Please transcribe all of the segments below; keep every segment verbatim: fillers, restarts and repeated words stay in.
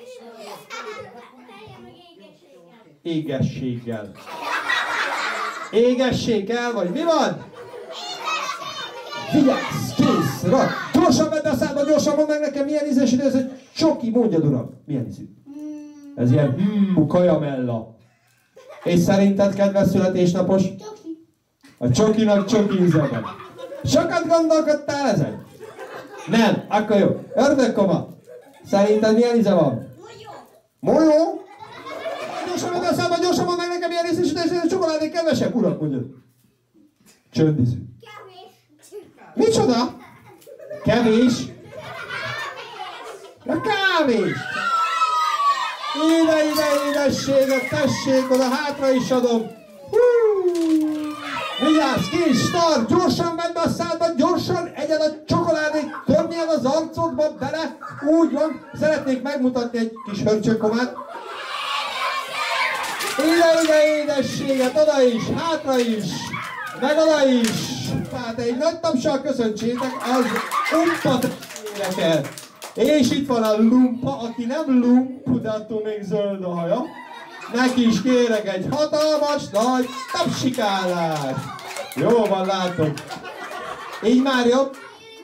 Égességgel. Égességgel, vagy mi van? Vigyázz, kész, rak! Gyorsan vedd a szádba, gyorsan mondd meg nekem, milyen ízes idő, ez egy csoki, mondjad uram. Milyen ízű? Ez ilyen hmm, kajamella. És szerinted, kedves születésnapos? Csoki. A csokinak csoki íze van. Sokat gondolkodtál ezen? Nem, akkor jó. Ördögkoma. Szerinted milyen íze van? Molyó. Molyó? Gyorsan vedd a szádba, gyorsan mondd meg nekem, milyen ízes idő, ez a csokoládé kevesebb, uram, mondjad. Csöndízű. Micsoda? Kevés? A kávés! Ide, ide, édességet, tessék, oda hátra is adom. Hú! Vigyázz, kis start, gyorsan vedd a szádba, gyorsan egyed a csokoládét, törnyed az arcodba bele. Úgy van, szeretnék megmutatni egy kis hörcsökkomát. Ide, ide, édességet, oda is, hátra is, meg oda is. Tehát egy nagy tapsal köszöntsétek az umpat éneket. És itt van a lumpa, aki nem lump, de attól még zöld a haja. Neki is kérek egy hatalmas nagy tapsikálást. Jó van, látom. Így már jobb?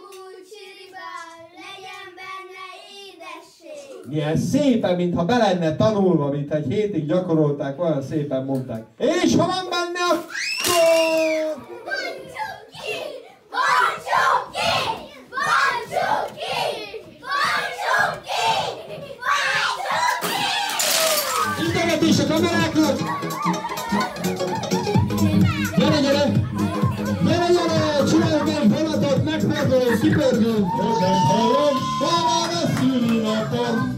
Milyen szépen, mintha be lenne tanulva, mint egy hétig gyakorolták, olyan szépen mondták. És ha van benne, akkor... Integetés a kameráknak! Gyere, gyere! Gyere, gyere! Csináljunk egy vonatot, megfordulunk, kipörgünk! Nem hallom, hol van a szülinapom?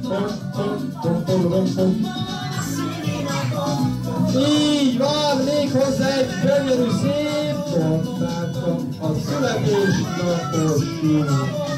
Így van, méghozzá egy gyönyörű szép koncertben a születésnapos